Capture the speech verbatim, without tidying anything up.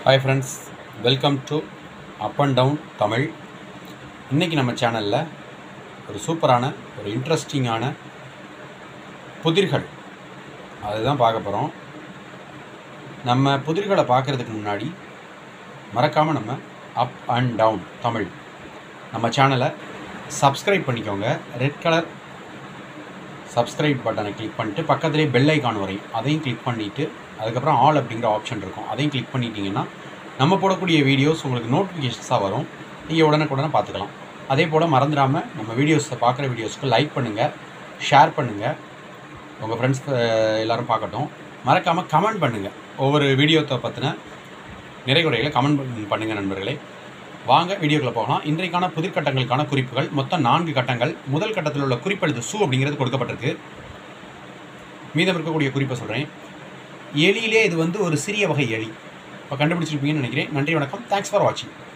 Hi friends, welcome to Up and Down Tamil. இன்னைக்கு நம்ம சேனல்ல ஒரு சூப்பரான ஒரு இன்ட்ரஸ்டிங்கான புதிர்கள் அதுதான் பார்க்க போறோம். நம்ம புதிர்களை பார்க்கிறதுக்கு முன்னாடி மறக்காம நம்ம Up and Down Tamil நம்ம சேனலை Subscribe பண்ணிக்கோங்க. ரெட் கலர் Subscribe பட்டனை கிளிக் பண்ணிட்டு பக்கத்திலே பெல் ஐகான் வரும். அதையும் கிளிக் பண்ணிட்டு அதுக்கப்புறம் ஆல் அப்படிங்கிற ஆப்ஷன் இருக்கும். அதையும் கிளிக் பண்ணிட்டீங்கன்னா நம்ம போடக்கூடிய வீடியோஸ் உங்களுக்கு நோட்டிஃபிகேஷன்ஸாக வரும். நீங்கள் உடனுக்குடனே பார்த்துக்கலாம். அதே போல் மறந்துடாமல் நம்ம வீடியோஸை பார்க்குற வீடியோஸ்க்கு லைக் பண்ணுங்கள், ஷேர் பண்ணுங்கள், உங்கள் ஃப்ரெண்ட்ஸ் எல்லோரும் பார்க்கட்டும். மறக்காமல் கமெண்ட் பண்ணுங்கள். ஒவ்வொரு வீடியோத்தை பற்றின நிறை குறைகளை கமெண்ட் பண்ணுங்கள் நண்பர்களே. வாங்க வீடியோக்குள்ளே போகலாம். இன்றைக்கான புதிர்கட்டங்களுக்கான குறிப்புகள் மொத்தம் நான்கு கட்டங்கள். முதல் கட்டத்தில் உள்ள குறிப்பெழுத்து சு அப்படிங்கிறது கொடுக்கப்பட்டிருக்கு. மீதம் இருக்கக்கூடிய குறிப்பை சொல்கிறேன். எலியிலே இது வந்து ஒரு சிறிய வகை எலி. இப்போ கண்டுபிடிச்சிருப்பீங்கன்னு நினைக்கிறேன். நன்றி, வணக்கம். தேங்க்ஸ் ஃபார் வாட்சிங்.